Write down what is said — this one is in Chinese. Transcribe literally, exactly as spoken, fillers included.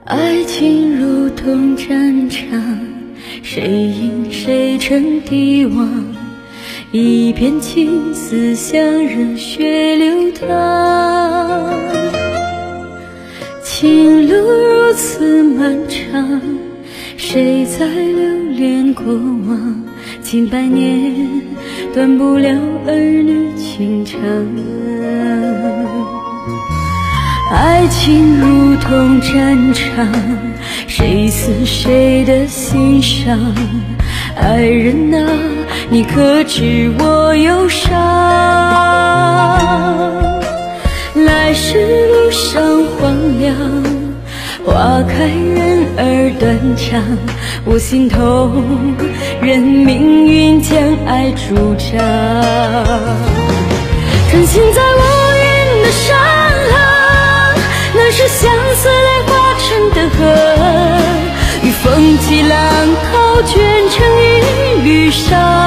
爱情如同战场，谁赢谁成帝王，一片青丝向热血流淌。情路如此漫长，谁在留恋过往？千百年断不了儿女情长。爱情如同战场，谁死谁的心伤？爱人啊，你可知我忧伤？来时路上荒凉，花开人儿断肠，我心痛，任命运将爱主张。真心在我云的山河，那是相思泪化成的河，与风起浪涛卷成一缕沙。